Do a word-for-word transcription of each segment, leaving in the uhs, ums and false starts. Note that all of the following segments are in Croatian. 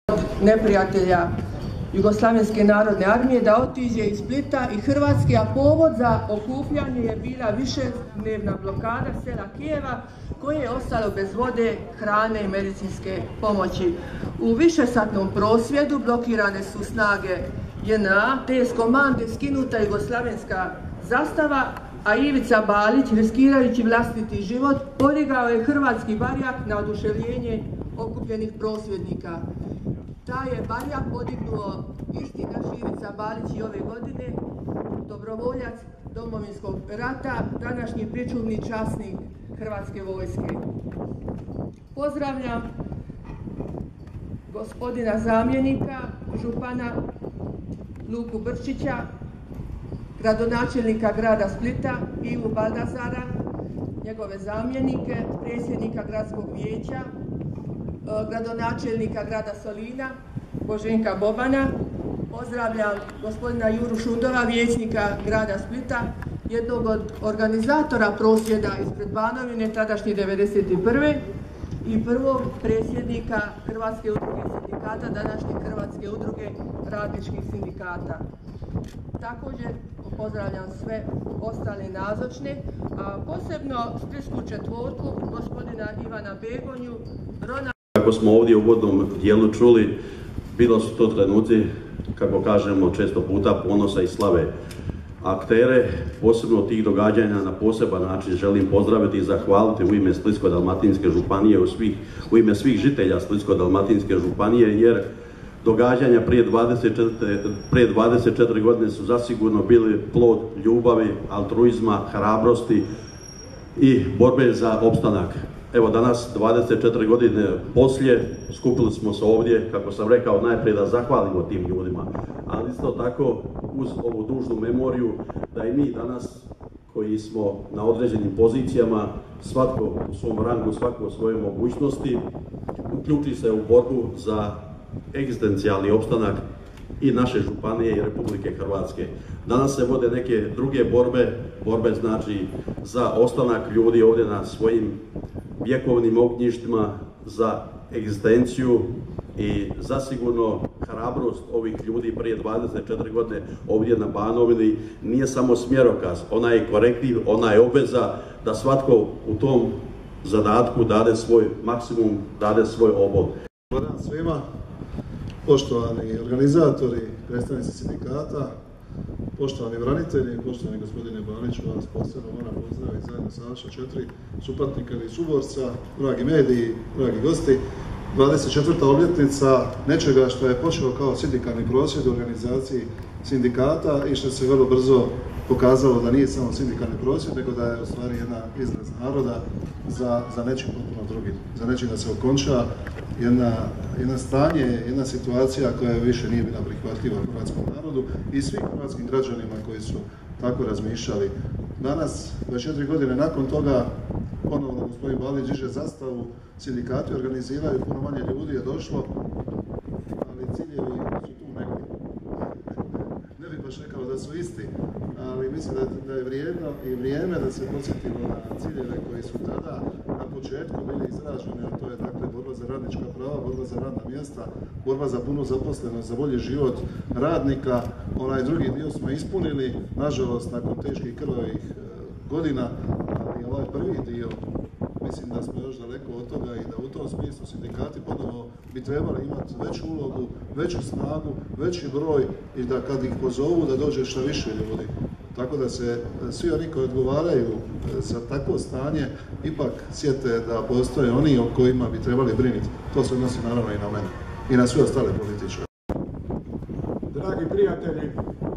neprijatelja Jugoslavenske narodne armije da otiđe iz Splita i Hrvatske, a povod za okupljanje je bila višednevna blokada sela Kijeva koje je ostalo bez vode, hrane i medicinske pomoći. U višesatnom prosvjedu blokirane su snage J N A, te je s komande skinuta jugoslavenska zastava, a Ivica Balić, riskirajući vlastiti život, podigao je hrvatski barjak na oduševljenje okupljenih prosvjednika. Taj je barjak podignuo isti naš Ivica Balić i ove godine, dobrovoljac Domovinskog rata, današnji pričuvni časnik Hrvatske vojske. Pozdravljam gospodina zamjenika župana Luku Brčića, gradonačelnika grada Splita Ivu Baldazara, njegove zamjenike, predsjednika gradskog vijeća, gradonačelnika grada Solina Boženka Bobana. Pozdravljam gospodina Juru Šundova, vijećnika grada Splita, jednog od organizatora prosvjeda ispred Banovine, tadašnje devedeset prve i prvog predsjednika Hrvatske udruge sindikata, današnje Hrvatske udruge radničkih sindikata. Također pozdravljam sve ostale nazočne, a posebno splitsku četvorku, gospodina Ivana Begonju, Rona. Kako smo ovdje u uvodnom dijelu čuli, bilo su to trenuci, kako kažemo često puta, ponosa i slave. Aktere, posebno tih događanja, na poseban način želim pozdraviti i zahvaliti u ime Splitsko-dalmatinske županije, u, svih, u ime svih žitelja Splitsko-dalmatinske županije, jer događanja prije dvadeset četiri, prije dvadeset četiri godine su zasigurno bili plod ljubavi, altruizma, hrabrosti i borbe za opstanak. Evo danas, dvadeset četiri godine poslije, skupili smo se ovdje, kako sam rekao, najprije da zahvalimo tim ljudima, ali isto tako uz ovu dužnu memoriju da i mi danas koji smo na određenim pozicijama, svatko u svom rangu, svatko u svojoj mogućnosti, uključi se u borbu za egzistencijalni opstanak i naše županije i Republike Hrvatske. Danas se vode neke druge borbe, borbe znači za ostanak ljudi ovdje na svojim vjekovnim ognjištima, za egzistenciju i zasigurno hrabrost ovih ljudi prije dvadeset četiri godine ovdje na Banovini nije samo smjerokaz, ona je korektiv, ona je obveza da svatko u tom zadatku dade svoj maksimum, dade svoj obol. Dobar dan svima, poštovani organizatori, predstavnici sindikata, poštovani branitelji, poštovani gospodine Baliću, vas posebno moram pozdraviti zajedno sa vaša četiri supatnika ili suborca, dragi mediji, dragi gosti. dvadeset četvrta obljetnica nečega što je počelo kao sindikalni prosvjed u organizaciji sindikata i što se vrlo brzo pokazalo da nije samo sindikalni prosvjed, nego da je u stvari jedna izraz naroda za, za nečim potpuno drugim, za nečim da se okonča jedna, jedna stanje, jedna situacija koja više nije bila prihvatljiva hrvatskom narodu i svim hrvatskim građanima koji su tako razmišljali. Danas, dvadeset četiri godine nakon toga, ponovno gospodin Balić diže zastavu, sindikati organiziraju, puno manje ljudi je došlo, ali ciljevi su tu negdje. Ne bih baš rekao da su isti, ali mislim da, da je vrijedno i vrijeme da se podsjetimo na ciljeve koji su tada na početku bili izraženi, a to je dakle borba za radnička prava, borba za radna mjesta, borba za punu zaposlenost, za bolji život radnika. Onaj drugi dio smo ispunili, nažalost, nakon teških krvavih godina, ali ovaj prvi dio, mislim da smo još daleko od toga i da u tom smislu sindikati ponovo bi trebali imati veću ulogu, veću snagu, veći broj i da kad ih pozovu da dođe što više ljudi. Tako da se svi oni koji odgovaraju za takvo stanje ipak sjete da postoje oni o kojima bi trebali brinuti. To se odnosi naravno i na mene i na sve ostale političare. Dragi prijatelji,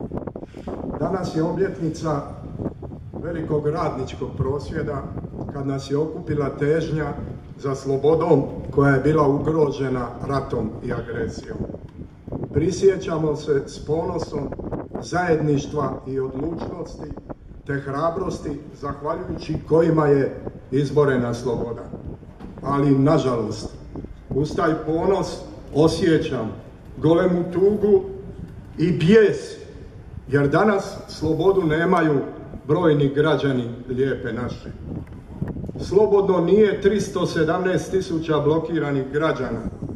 danas je obljetnica velikog radničkog prosvjeda kad nas je okupila težnja za slobodom koja je bila ugrožena ratom i agresijom. Prisjećamo se s ponosom zajedništva i odlučnosti te hrabrosti zahvaljujući kojima je izborena sloboda. Ali, nažalost, uz taj ponos osjećam golemu tugu i bijes, jer danas slobodu nemaju brojni građani lijepe naše. Slobodno nije tristo sedamnaest tisuća blokiranih građana,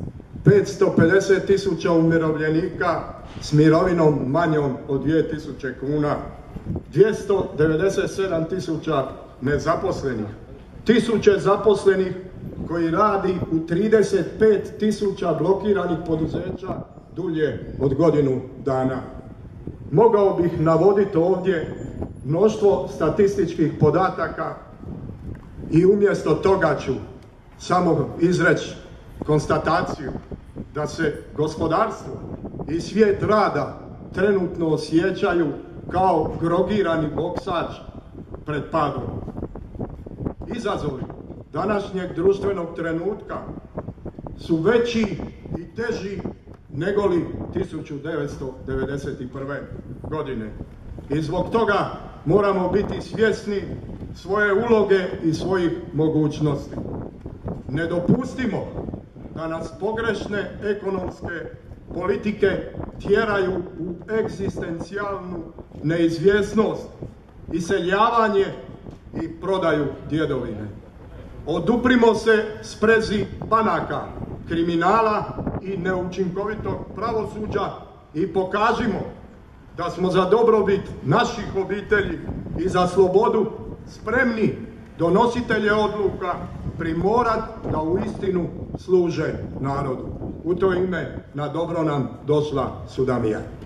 petsto pedeset tisuća umirovljenika s mirovinom manjom od dvije tisuće kuna, dvjesto devedeset sedam tisuća nezaposlenih, tisuće zaposlenih koji radi u trideset pet tisuća blokiranih poduzeća dulje od godinu dana. Mogao bih navoditi ovdje mnoštvo statističkih podataka i umjesto toga ću samo izreći konstataciju da se gospodarstvo i svijet rada trenutno osjećaju kao drogirani boksač pred padom. Izazovi današnjeg društvenog trenutka su veći i teži nego li tisuću devetsto devedeset prve. godine. I zbog toga moramo biti svjesni svoje uloge i svojih mogućnosti. Ne dopustimo da nas pogrešne ekonomske politike tjeraju u egzistencijalnu neizvjesnost, iseljavanje i prodaju djedovine. Oduprimo se sprezi banaka, kriminala i neučinkovitog pravosuđa i pokažimo da smo za dobrobit naših obitelji i za slobodu spremni donositelje odluka primorat da uistinu služe narodu. U to ime na dobro nam došla Sudamija.